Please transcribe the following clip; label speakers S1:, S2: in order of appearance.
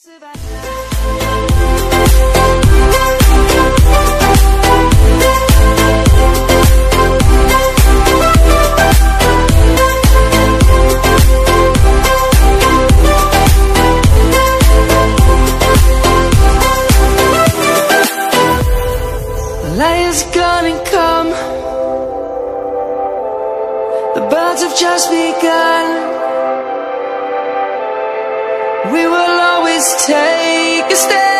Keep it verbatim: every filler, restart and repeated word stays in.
S1: Lion's gonna come. The birds have just begun. We will always take a stand.